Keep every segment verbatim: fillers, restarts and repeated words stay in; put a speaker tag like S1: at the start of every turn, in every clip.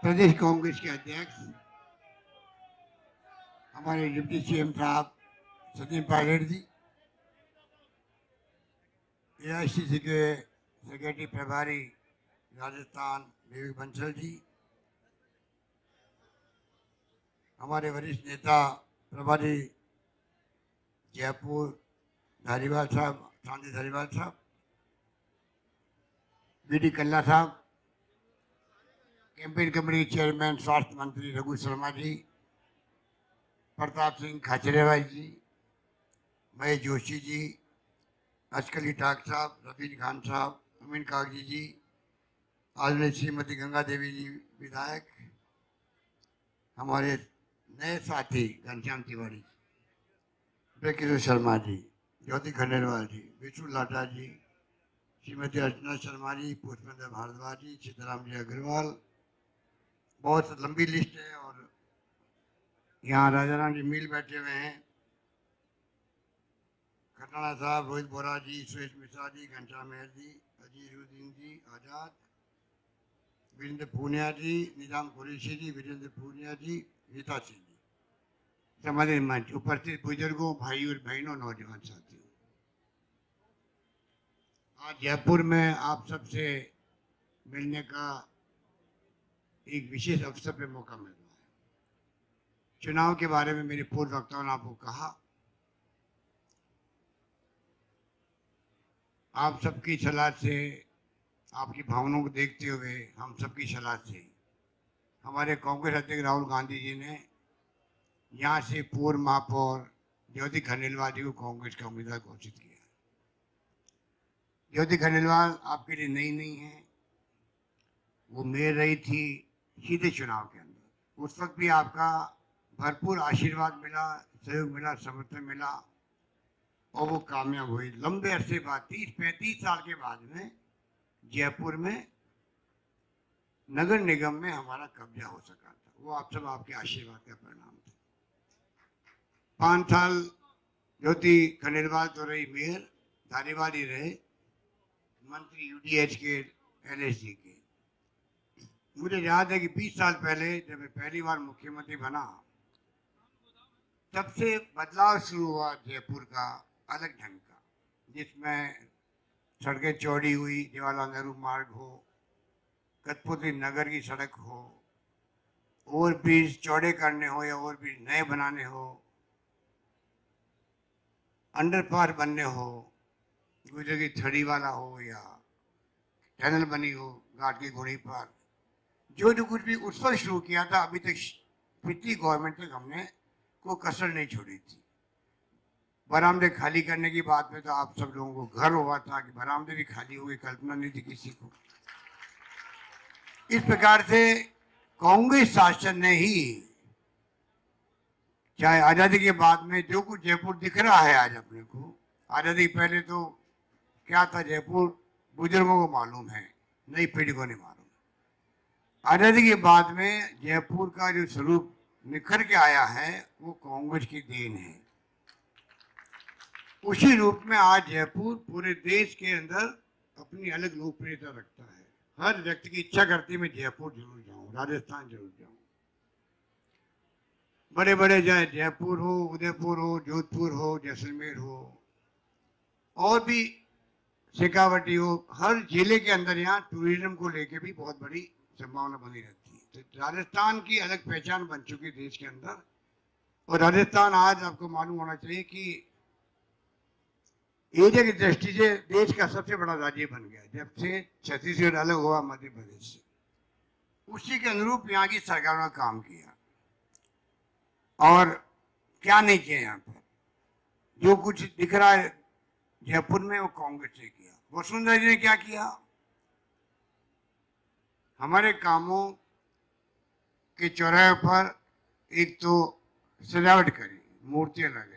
S1: प्रदेश कांग्रेस के अध्यक्ष हमारे डिप्टी सीएम साहब सचिन पायलट जी, एआईसीसी के सेक्रेटरी प्रभारी राजस्थान विवेक बंसल जी, हमारे वरिष्ठ नेता प्रभारी जयपुर धारीवाल साहब, चांदी धारीवाल साहब, बीडी कल्ला साहब, कैंपेन कमेटी चेयरमैन स्वास्थ्य मंत्री रघु शर्मा जी, प्रताप सिंह खाचरेवाल जी, महेश जोशी जी, अशकली टाक साहब, रफीक खान साहब, अमीन कागजी जी, आदरणीय श्रीमती गंगा देवी जी विधायक, हमारे नए साथी घनश्याम तिवारी, किशोर शर्मा जी, ज्योति खंडेलवाल जी, विष्णु लाटा जी, श्रीमती अर्चना शर्मा जी, पुष्पेंद्र भारद्वाज जी, सीताराम जी अग्रवाल, बहुत लंबी लिस्ट है। और यहाँ राजा राम जी मिल बैठे हुए हैं, खटाना साहब, रोहित बोरा जी, सुरेश मिश्रा जी, घनश्याम मेहर जी, अजीरुद्दीन जी आजाद, वीरेंद्र पूनिया जी, निजाम कुरैशी जी, वीरेंद्र पूनिया जी, रीता सिंह जी, हमारे मंच उपस्थित बुजुर्गों, भाई और बहनों, नौजवान साथियों, आज जयपुर में आप सबसे मिलने का एक विशेष अवसर पे मौका मिल रहा है। चुनाव के बारे में मेरे पूर्व वक्ताओं ने आपको कहा, आप सबकी सलाह से, आपकी भावनाओं को देखते हुए, हम सबकी सलाह से हमारे कांग्रेस अध्यक्ष राहुल गांधी जी ने यहाँ से पूर्व महापौर ज्योति खंडेलवाल जी को कांग्रेस का उम्मीदवार घोषित किया। ज्योति खंडेलवाल आपके लिए नई नहीं है, वो मेयर रही थी सीधे चुनाव के अंदर। उस वक्त भी आपका भरपूर आशीर्वाद मिला, सहयोग मिला, समर्थन मिला और वो कामयाब हुई। लंबे अरसे बाद, तीस पैंतीस साल के बाद में जयपुर में नगर निगम में हमारा कब्जा हो सका था। वो आप सब आपके आशीर्वाद का परिणाम था। पाँच साल ज्योति खंडेलवाल तो रही मेयर, धारीवाल ही रहे मंत्री यूडीएच के, एलएसजी के। मुझे याद है कि बीस साल पहले जब मैं पहली बार मुख्यमंत्री बना, तब से बदलाव शुरू हुआ जयपुर का अलग ढंग का, जिसमें सड़कें चौड़ी हुई, जवाहरलाल नेहरू मार्ग हो, कठपुतली नगर की सड़क हो, ओवर ब्रिज चौड़े करने हो या ओवर ब्रिज नए बनाने हो, अंडरपास बनने हो, गुजर की थड़ी वाला हो या टनल बनी हो घाट की घोड़ी पर, जो जो कुछ भी उस पर शुरू किया था, अभी तक पिछली गवर्नमेंट तक हमने कोई कसर नहीं छोड़ी थी। बरामदे खाली करने की बात में तो आप सब लोगों को गर्व हुआ था कि बरामदे भी खाली हुई, कल्पना नहीं थी किसी को। इस प्रकार से कांग्रेस शासन ने ही, चाहे आजादी के बाद में जो कुछ जयपुर दिख रहा है आज अपने को, आजादी पहले तो क्या था जयपुर बुजुर्गों को मालूम है, नई पीढ़ी को नहीं मालूम। आजादी के बाद में जयपुर का जो स्वरूप निखर के आया है वो कांग्रेस की देन है। उसी रूप में आज जयपुर पूरे देश के अंदर अपनी अलग लोकप्रियता रखता है। हर व्यक्ति की इच्छा करती है मैं जयपुर जरूर जाऊं, राजस्थान जरूर जाऊं। बड़े बड़े चाहे जयपुर हो, उदयपुर हो, जोधपुर हो, जैसलमेर हो, और भी शेखावटी हो, हर जिले के अंदर यहाँ टूरिज्म को लेके भी बहुत बड़ी संभावना बनी रहती है। तो राजस्थान की अलग पहचान बन चुकी है देश के अंदर। और राजस्थान आज आपको मालूम होना चाहिए कि एरिया की दृष्टि से देश का सबसे बड़ा राज्य बन गया जब से छत्तीसगढ़ अलग हुआ मध्य प्रदेश से। उसी के अनुरूप यहाँ की सरकारों ने काम किया और क्या नहीं किया। यहाँ पर जो कुछ दिख रहा है जयपुर में वो कांग्रेस ने किया। वसुंधरा जी ने क्या किया, हमारे कामों के चौराहे पर एक तो सजावट करी, मूर्तियां लगाई,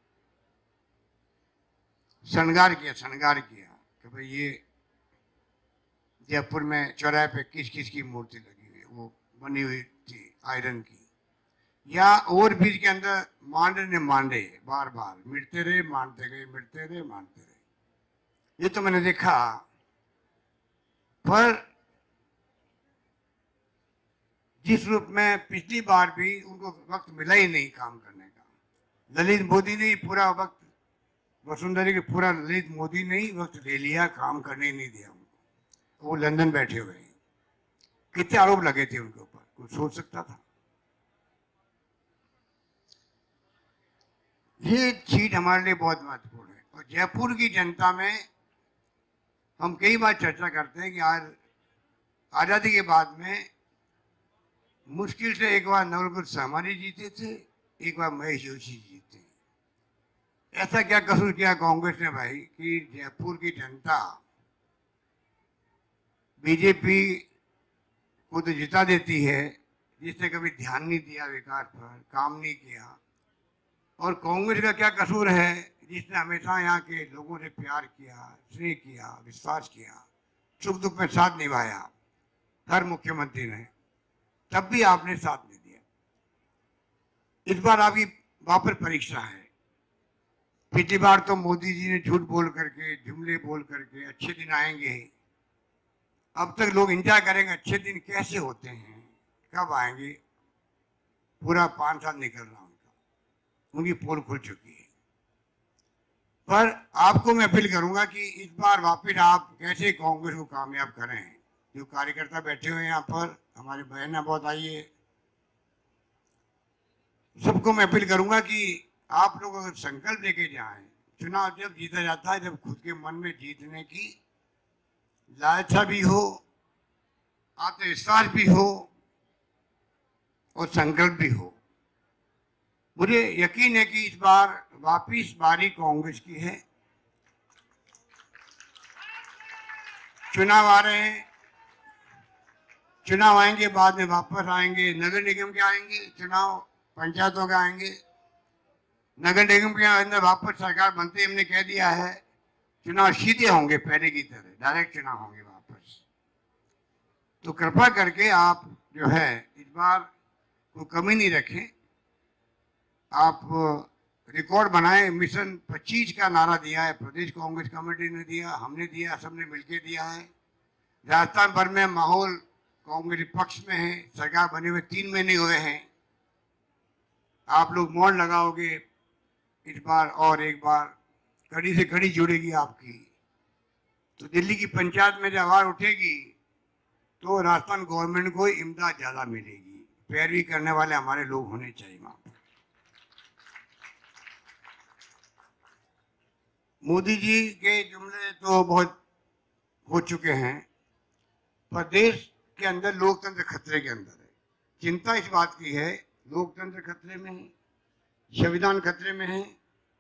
S1: श्रृंगार किया श्रृंगार किया कि भाई ये जयपुर में चौराहे पे किस किस की मूर्ति लगी हुई, वो बनी हुई थी आयरन की। या ओवर ब्रिज के अंदर मांडे ने मांडे बार बार मिटते रहे, मानते गए, मिटते रहे, मानते रहे। ये तो मैंने देखा। पर जिस रूप में पिछली बार भी उनको वक्त मिला ही नहीं काम करने का। ललित मोदी ने पूरा वक्त, वसुंधरा के पूरा ललित मोदी ने ही वक्त ले लिया, काम करने नहीं दिया उनको। वो लंदन बैठे हुए हैं। कितने आरोप लगे थे उनके ऊपर, कुछ सोच सकता था? ये सीट हमारे लिए बहुत महत्वपूर्ण है। और जयपुर की जनता में हम कई बार चर्चा करते हैं कि आज आजादी के बाद में मुश्किल से एक बार नवलपुर सहमानी जीते थे, एक बार महेश जोशी जीते। ऐसा क्या कसूर किया कांग्रेस ने भाई कि जयपुर की जनता बीजेपी को तो जिता देती है, जिसने कभी ध्यान नहीं दिया विकास पर, काम नहीं किया। और कांग्रेस का क्या कसूर है जिसने हमेशा यहाँ के लोगों से प्यार किया, स्नेह किया, विश्वास किया, सुख दुख में साथ निभाया हर मुख्यमंत्री ने, तब भी आपने साथ नहीं दिया। इस बार आपकी वापस परीक्षा है। पिछली बार तो मोदी जी ने झूठ बोल करके, जुमले बोल करके अच्छे दिन आएंगे, अब तक लोग इंतजार करेंगे अच्छे दिन कैसे होते हैं, कब आएंगे। पूरा पांच साल निकल रहा उनका, उनकी पोल खुल चुकी है। पर आपको मैं अपील करूंगा कि इस बार वापस आप कैसे कांग्रेस को कामयाब करें। जो कार्यकर्ता बैठे हुए हैं यहाँ पर, हमारे बहन बहुत आई है, सबको मैं अपील करूंगा कि आप लोग अगर संकल्प लेके जाएं, चुनाव जब जीता जाता है जब खुद के मन में जीतने की लालसा भी हो, आत्मविश्वास भी हो और संकल्प भी हो। मुझे यकीन है कि इस बार वापिस बारी कांग्रेस की है। चुनाव आ रहे हैं, चुनाव आएंगे, बाद में वापस आएंगे, नगर निगम के आएंगे चुनाव, पंचायतों के आएंगे, नगर निगम के अंदर वापस सरकार बनते हमने कह दिया है चुनाव सीधे होंगे, पहले की तरह डायरेक्ट चुनाव होंगे वापस। तो कृपा करके आप जो है इस बार कोई कमी नहीं रखें, आप रिकॉर्ड बनाएं। मिशन पच्चीस का नारा दिया है, प्रदेश कांग्रेस कमेटी ने दिया, हमने दिया, सबने मिलकर दिया है। राजस्थान भर में माहौल कांग्रेस पक्ष में है, सरकार बने हुए तीन महीने हुए हैं। आप लोग मौन लगाओगे इस बार, और एक बार कड़ी से कड़ी जुड़ेगी आपकी, तो दिल्ली की पंचायत में जब आवाज उठेगी तो राजस्थान गवर्नमेंट को इमदाद ज्यादा मिलेगी। पैरवी करने वाले हमारे लोग होने चाहिए वहां पर। मोदी जी के जुमले तो बहुत हो चुके हैं, पर देश के अंदर लोकतंत्र खतरे के अंदर है। चिंता इस बात की है, लोकतंत्र खतरे में है, संविधान खतरे में है।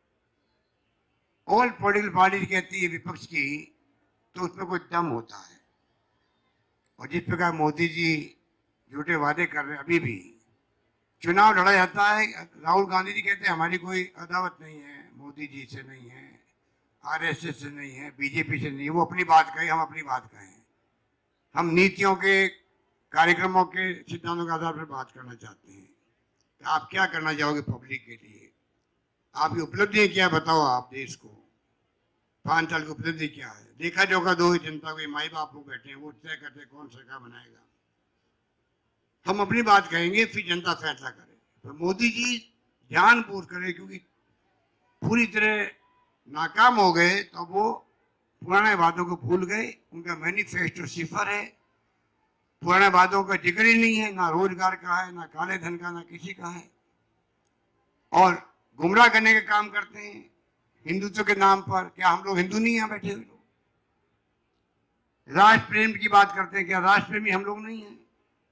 S1: ऑल पॉलिटिकल पार्टी कहती है विपक्ष की, तो उसमें कोई दम होता है। और जिस प्रकार मोदी जी झूठे वादे कर रहे हैं, अभी भी चुनाव लड़ा जाता है, राहुल गांधी जी कहते हैं हमारी कोई अदावत नहीं है, मोदी जी से नहीं है, आरएसएस से नहीं है, बीजेपी से नहीं है। वो अपनी बात कहे, हम अपनी बात कहें। हम नीतियों के, कार्यक्रमों के, सिद्धांतों के आधार पर बात करना चाहते हैं। तो आप क्या करना चाहोगे पब्लिक के लिए? आपकी उपलब्धि क्या बताओ आप देश को, पांच साल की उपलब्धि क्या है? देखा जोखा दो जनता को, माई बाप लोग बैठे हैं, वो तय करते कौन सरकार बनाएगा। हम अपनी बात कहेंगे, फिर जनता फैसला करे। तो मोदी जी जानबूझ करे, क्योंकि पूरी तरह नाकाम हो गए, तो वो पुराने वादों को भूल गए। उनका मैनिफेस्टो सिफर है, पुराने वादों का जिक्र ही नहीं है, ना रोजगार का है, ना काले धन का, ना किसी का है। और गुमराह करने का काम करते हैं हिंदुत्व के नाम पर। क्या हम लोग हिंदू नहीं हैं बैठे हुए लोग? राष्ट्र प्रेम की बात करते हैं, क्या राष्ट्र प्रेमी हम लोग नहीं हैं?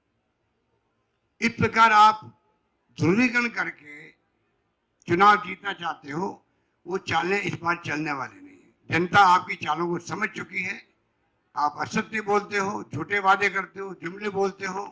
S1: इस प्रकार आप ध्रुवीकरण करके चुनाव जीतना चाहते हो, वो चालें इस बार चलने वाले नहीं है। जनता आपकी चालों को समझ चुकी है। आप असत्य बोलते हो, झूठे वादे करते हो, जुमले बोलते हो,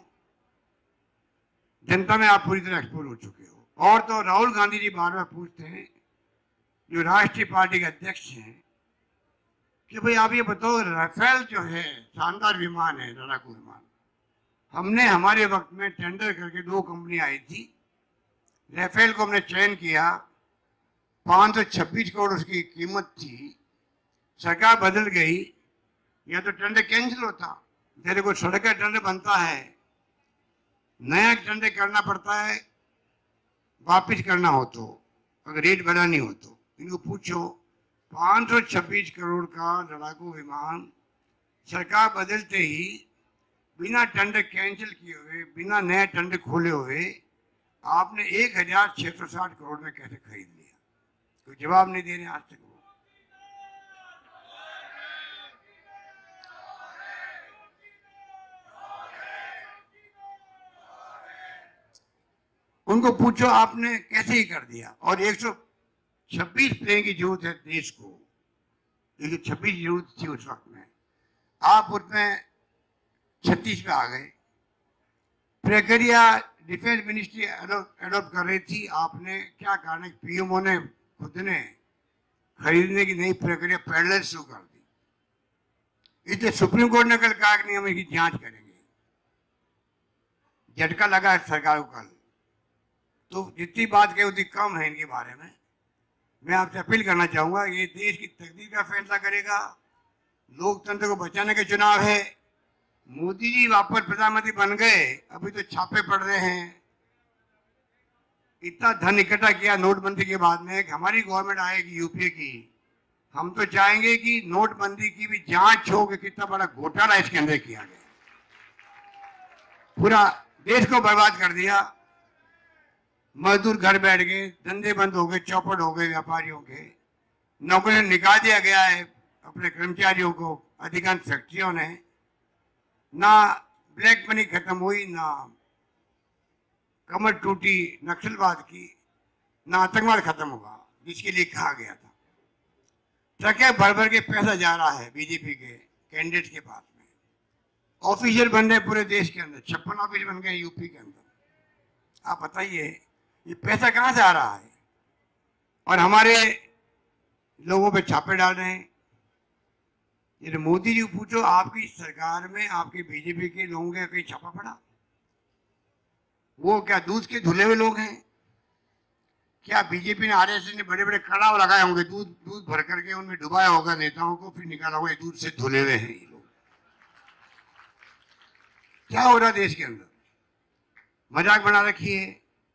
S1: जनता में आप पूरी तरह एक्सपोज हो चुके हो। और तो राहुल गांधी जी बार बार पूछते हैं, जो राष्ट्रीय पार्टी के अध्यक्ष हैं, कि भाई आप ये बताओ, राफेल जो है शानदार विमान है, लड़ाकू विमान, हमने हमारे वक्त में टेंडर करके, दो कंपनी आई थी, राफेल को हमने चयन किया, पाँच सौ छब्बीस करोड़ उसकी कीमत थी। सरकार बदल गई, या तो टेंडर कैंसिल होता। जैसे कोई सड़क का टेंडर बनता है नया टेंडर करना पड़ता है वापिस करना हो तो, अगर रेट बढ़ा नहीं हो तो। इनको पूछो पाँच सौ छब्बीस करोड़ का लड़ाकू विमान सरकार बदलते ही बिना टेंडर कैंसिल किए हुए, बिना नया टेंडर खोले हुए आपने एक हजार छह सौ साठ करोड़ में कैसे खरीद लिया? कोई जवाब नहीं दे रहे आज तक वो। उनको पूछो आपने कैसे ही कर दिया। और एक सौ छब्बीस प्लेन की जरूरत है देश को, एक सौ छब्बीस की जरूरत थी उस वक्त में, आप उसमें छत्तीस पे आ गए। प्रक्रिया डिफेंस मिनिस्ट्री एडॉप्ट कर रही थी, आपने क्या कारण है पीएमओ ने खुद ने खरीदने की नई प्रक्रिया पैरेलल शुरू कर दी। इसलिए सुप्रीम कोर्ट ने कल कहा कि नहीं हम इसकी जांच करेंगे। झटका लगा है सरकार को कल। तो जितनी बात कही उतनी कम है इनके बारे में। मैं आपसे अपील करना चाहूंगा, ये देश की तकदीर का फैसला करेगा, लोकतंत्र को बचाने के चुनाव है। मोदी जी वापस प्रधानमंत्री बन गए, अभी तो छापे पड़ रहे हैं। इतना धन इकट्ठा किया नोटबंदी के बाद में कि हमारी गवर्नमेंट आएगी यूपीए की, हम तो चाहेंगे कि नोटबंदी की भी जांच हो कि कितना बड़ा घोटाला इसके अंदर किया गया। पूरा देश को बर्बाद कर दिया। मजदूर घर बैठ गए, धंधे बंद हो गए, चौपट हो गए व्यापारियों के, नौकरियां निकाल दिया गया है अपने कर्मचारियों को अधिकांश फैक्ट्रियों ने। ना ब्लैक मनी खत्म हुई, ना कमर टूटी नक्सलवाद की, ना आतंकवाद खत्म हुआ जिसके लिए कहा गया था। ट्रकें भर भर के पैसा जा रहा है बीजेपी के कैंडिडेट के पास में। ऑफिसर बन रहे पूरे देश के अंदर, छप्पन ऑफिस बन गए यूपी के अंदर। आप बताइए ये पैसा कहां से आ रहा है? और हमारे लोगों पे छापे डाल रहे हैं। ये मोदी जी पूछो आपकी सरकार में आपके बीजेपी के लोगों का कहीं छापा पड़ा? वो क्या दूध के धुले हुए लोग हैं? क्या बीजेपी ने आरएसएस ने बड़े बड़े कड़ाव लगाए होंगे, दूध दूध भर करके उनमें डुबाया होगा नेताओं को, फिर निकाला होगा दूध से धुले हुए हैं ये लोग? क्या हो रहा देश के अंदर? मजाक बना रखी है।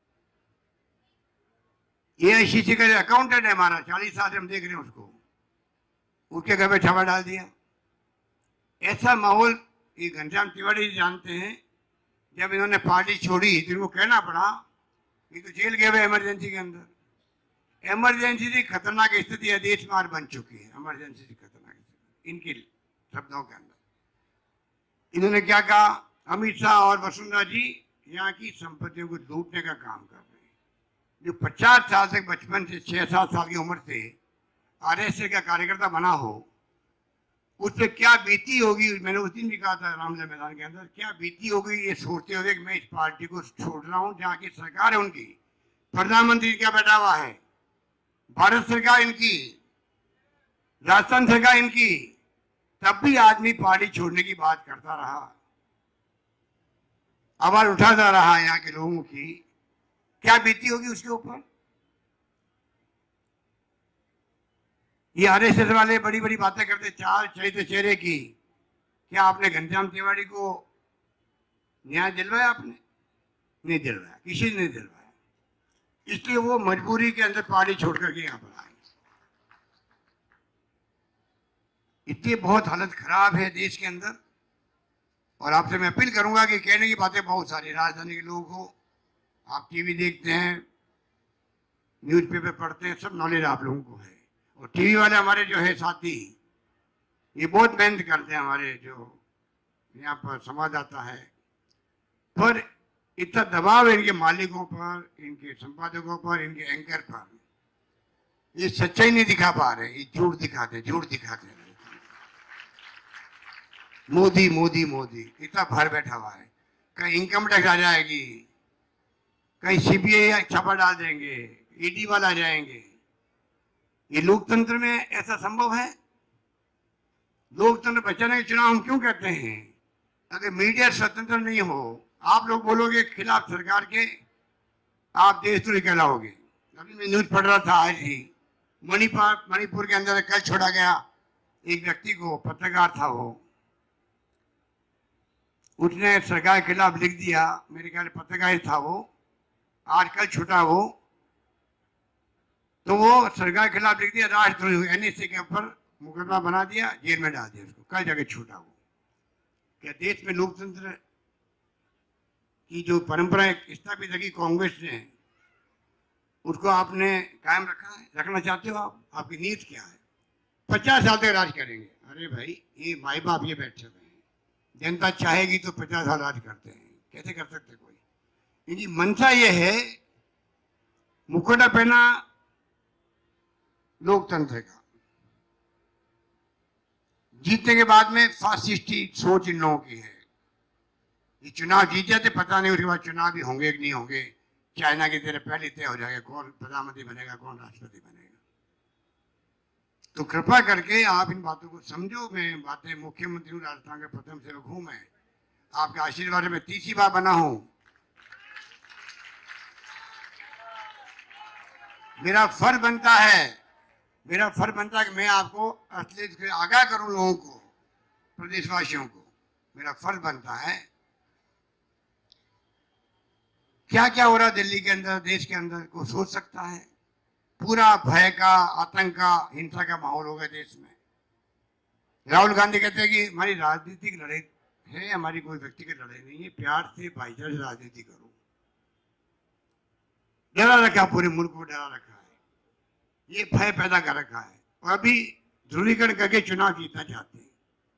S1: एआईसीसी का अकाउंटेंट है हमारा, चालीस साल से हम देख रहे हैं उसको, उसके घर पे छापा डाल दिया। ऐसा माहौल ये घनश्याम तिवारी जानते हैं। जब इन्होंने पार्टी छोड़ी तो इनको कहना पड़ा, ये तो जेल गए हुए इमरजेंसी के अंदर। इमरजेंसी से खतरनाक स्थिति है देश में बन चुकी है। इमरजेंसी से खतरनाक स्थिति इनके शब्दों के अंदर। इन्होंने क्या कहा, अमित शाह और वसुंधरा जी यहाँ की संपत्तियों को लूटने का काम कर रहे हैं। जो पचास साल तक बचपन से छह सात साल की उम्र से आरएसएस का कार्यकर्ता बना हो, उस पर क्या बीती होगी। मैंने उस दिन भी कहा था रामलीला मैदान के अंदर, क्या बीती होगी ये सोचते हुए कि मैं इस पार्टी को छोड़ रहा हूँ जहाँ की सरकार है उनकी, प्रधानमंत्री क्या बैठा हुआ है, भारत सरकार इनकी, राजस्थान सरकार इनकी, तब भी आदमी पार्टी छोड़ने की बात करता रहा, आवाज उठाता रहा यहाँ के लोगों की। क्या बीती होगी उसके ऊपर? ये आरएसएस वाले बड़ी बड़ी बातें करते, चार चरित्र चेहरे की। क्या आपने घनश्याम तिवारी को न्याय दिलवाया? आपने नहीं दिलवाया, किसी ने नहीं दिलवाया। इसलिए वो मजबूरी के अंदर पार्टी छोड़ करके यहाँ पर आए। इतनी बहुत हालत खराब है देश के अंदर। और आपसे मैं अपील करूंगा कि कहने की बातें बहुत सारी, राजधानी के लोग हो, आप टीवी देखते हैं, न्यूज़पेपर पढ़ते हैं, सब नॉलेज आप लोगों को है। और टीवी वाले हमारे जो है साथी, ये बहुत मेहनत करते हैं, हमारे जो यहाँ पर संवाददाता है, पर इतना दबाव है इनके मालिकों पर, इनके संपादकों पर, इनके एंकर पर। ये सच्चाई नहीं दिखा पा रहे, ये झूठ दिखाते झूठ दिखाते हैं। मोदी मोदी मोदी इतना भर बैठा हुआ है। कहीं इनकम टैक्स आ जाएगी, कहीं सीबीआई छापा डाल देंगे, ईडी वाला आ जाएंगे। ये लोकतंत्र में ऐसा संभव है? लोकतंत्र बचाने के चुनाव हम क्यों कहते हैं? अगर मीडिया स्वतंत्र नहीं हो, आप लोग बोलोगे खिलाफ सरकार के, आप देशद्रोही कहलाओगे। अभी मैं न्यूज पढ़ रहा था आज ही, मणिपुर मणिपुर के अंदर कल छोड़ा गया एक व्यक्ति को, पत्रकार था वो, उसने सरकार के खिलाफ लिख दिया, मेरे ख्याल पत्रकार था वो, आज कल छूटा वो, तो वो सरकार के खिलाफ लिख दिया, राष्ट्रद्रोही, एनएसए के ऊपर मुकदमा बना दिया, जेल में डाल दिया उसको, कई जगह छूटा वो। क्या देश में लोकतंत्र की जो परंपरा स्थापित रखी कांग्रेस ने, उसको आपने कायम रखा है, रखना चाहते हो आप? आपकी नीयत क्या है? पचास साल तक राज करेंगे? अरे भाई, ये माई बाप ये बैठे हुए हैं, जनता चाहेगी तो पचास साल राज करते हैं, कैसे कर सकते कोई? इनकी मंशा ये है, मुखौटा पहना लोकतंत्र का, जीतने के बाद में फासिस्टी सोच इन लोगों की है। ये चुनाव जीत जाते, पता नहीं उसके बाद चुनाव भी होंगे कि नहीं होंगे, चाइना की तरह पहले तय हो जाएगा कौन प्रधानमंत्री बनेगा, कौन राष्ट्रपति बनेगा। तो कृपा करके आप इन बातों को समझो। मैं बातें मुख्यमंत्री हूँ, राजस्थान के प्रथम सेवक हूं, मैं आपके आशीर्वाद में तीसरी बार बना हूं। मेरा फर्ज बनता है मेरा फर्ज बनता है कि मैं आपको असलियत से आगाह करूं, लोगों को, प्रदेशवासियों को। मेरा फर्ज बनता है। क्या क्या हो रहा है दिल्ली के अंदर, देश के अंदर, को सोच सकता है? पूरा भय का, आतंक का, हिंसा का माहौल हो गया देश में। राहुल गांधी कहते हैं कि हमारी राजनीतिक लड़ाई है, हमारी कोई व्यक्तिगत लड़ाई नहीं है, प्यार से भाईचारे से राजनीति करो। डरा रखा, पूरे मुल्क को डरा रखा है, ये भय पैदा कर रखा है, और अभी ध्रुवीकरण करके चुनाव जीतना चाहते हैं।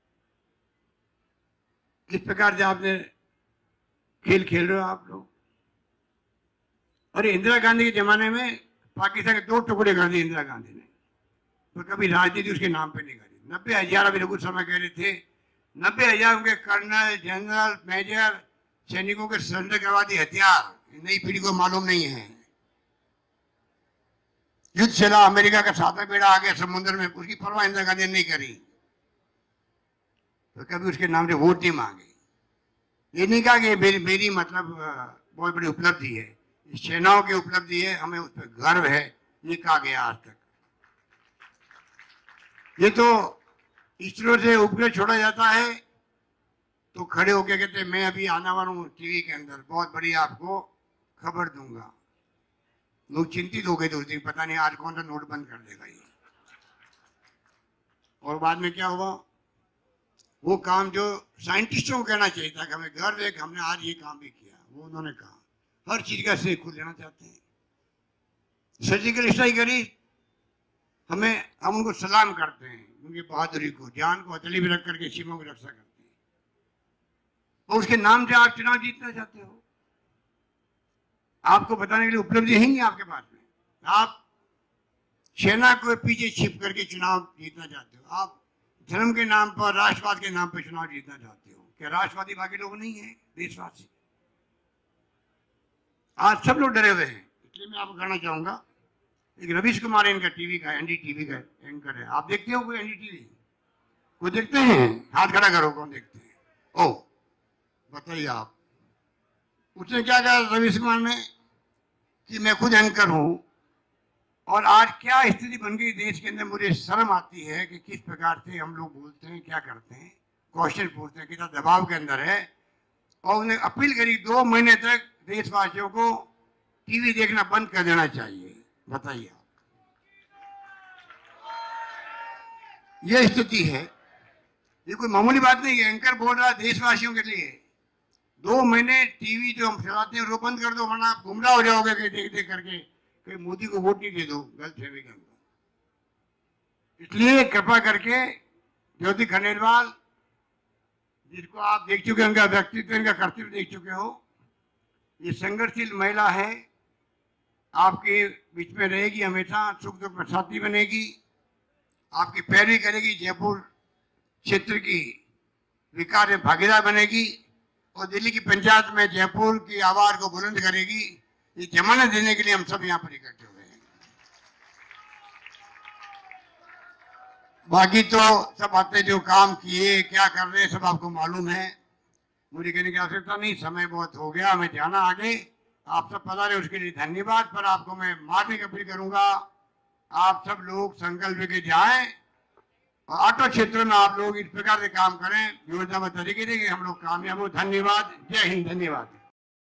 S1: किस प्रकार से आपने खेल खेल रहे हो आप लोग? और इंदिरा गांधी के जमाने में पाकिस्तान के दो टुकड़े कर दिए इंदिरा गांधी ने, तो कभी राजनीति उसके नाम पे नहीं करी। नब्बे हजार अभी कुछ समय कह रहे थे, नब्बे हजार उनके कर्नल, जनरल, मेजर सैनिकों के सरेंडर करवा दिए हथियार। नई पीढ़ी को मालूम नहीं है। युद्ध चला, अमेरिका का सातवा बेड़ा आ गया समुद्र में, उसकी परवाह इंदिरा गांधी ने नहीं करी। तो कभी उसके नाम से वोट नहीं मांगे। ये नहीं कहा कि मेरी मेरी मतलब बहुत बड़ी उपलब्धि है, सेनाओं की उपलब्धि है, हमें उस पर गर्व है, ये कहा गया आज तक। ये तो इसरो से उपग्रह छोड़ा जाता है तो खड़े होकर कहते मैं अभी आने वाला हूँ टीवी के अंदर, बहुत बड़ी आपको खबर दूंगा। लोग चिंतित हो गए थे उस दिन, पता नहीं आज कौन सा नोट बंद कर देगा ये। और बाद में क्या हुआ? वो काम जो साइंटिस्टों को कहना चाहिए था कि हमें गर्व है कि हमने आज ये काम भी किया, वो उन्होंने कहा। हर चीज का श्रेय खुद लेना चाहते हैं। सर्जिकल स्ट्राइक करी, हमें हम उनको सलाम करते हैं, उनकी बहादुरी को, जान को हथेली में रख करके सीमा की रक्षा करते हैं। और उसके नाम से आप चुनाव जीतना चाहते हो? आपको बताने के लिए उपलब्धि है नहीं आपके पास में। आप सेना को पीछे छिप करके चुनाव जीतना चाहते हो। आप धर्म के नाम पर, राष्ट्रवाद के नाम पर चुनाव जीतना चाहते हो। क्या राष्ट्रवादी बाकी लोग नहीं है? देशवासी आज सब लोग डरे हुए हैं। इसलिए मैं आपको कहना चाहूंगा, एक रवीश कुमार इनका टीवी का, एनडीटीवी का एंकर है। आप देखते हो कोई एनडीटीवी? कोई देखते हैं? हाथ खड़ा करो, कौन देखते हैं? ओ बताइए आप। उसने क्या कहा रवीश कुमार ने कि मैं खुद एंकर हूं, और आज क्या स्थिति बन गई देश के अंदर। मुझे शर्म आती है कि किस प्रकार से हम लोग बोलते हैं, क्या करते हैं, क्वेश्चन पूछते हैं, कितना दबाव के अंदर है। और उन्हें अपील करी दो महीने तक देशवासियों को टीवी देखना बंद कर देना चाहिए। बताइए आप, यह स्थिति है। ये कोई मामूली बात नहीं है। एंकर बोल रहा है देशवासियों के लिए दो महीने टीवी जो हम चलाते हैं वो बंद कर दो, वरना आप गुमराह हो जाओगे कि देख देख करके कि मोदी को वोट नहीं दे दो, गलत फहमी का। इसलिए कृपा करके ज्योति खंडेलवाल, जिसको आप देख चुके, उनका व्यक्तित्व, इनका कर्तव्य देख चुके हो, ये संघर्षशील महिला है, आपके बीच में रहेगी हमेशा, सुख दुख में साथी बनेगी, आपकी पैरवी करेगी, जयपुर क्षेत्र की विकास में भागीदार बनेगी, और दिल्ली की पंचायत में जयपुर की आवाज को बुलंद करेगी। ये जमानत देने के लिए हम सब यहाँ पर इकट्ठे हुए हैं। बाकी तो सब बातें जो काम किए, क्या कर रहे हैं, सब आपको मालूम है। मुझे कहने की आवश्यकता नहीं, समय बहुत हो गया, हमें जाना आगे। आप सब पता रहे, उसके लिए धन्यवाद। पर आपको मैं माफी की अपील करूंगा, आप सब लोग संकल्प लेके जाएं और ऑटो क्षेत्र में आप लोग इस प्रकार से काम करें, योजनाबद्ध तरीके से हम लोग कामयाब हो। धन्यवाद। जय हिंद। धन्यवाद।